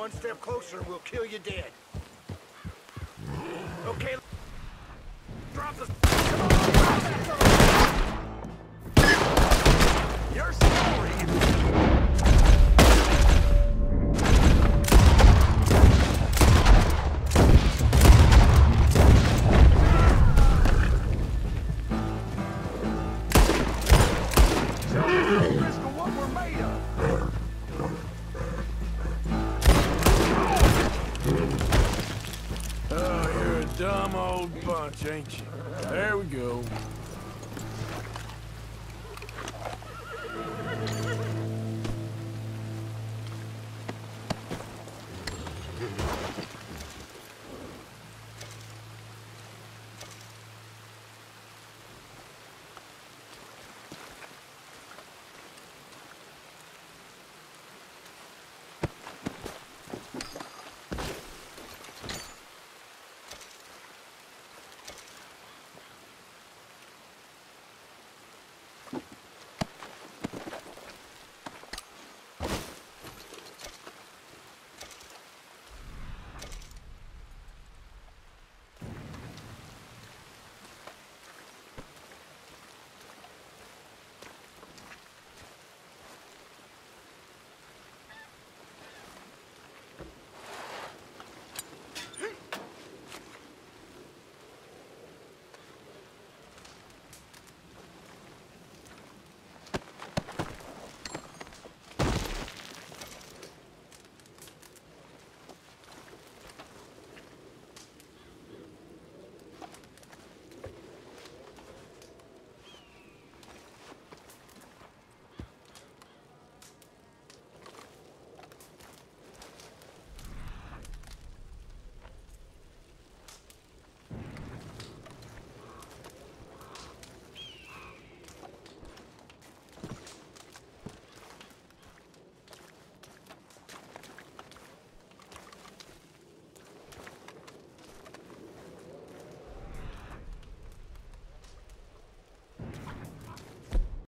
one step closer, we'll kill you dead. Okay, drop the... Your story! What we're made of. Oh, you're a dumb old bunch, ain't you? There we go.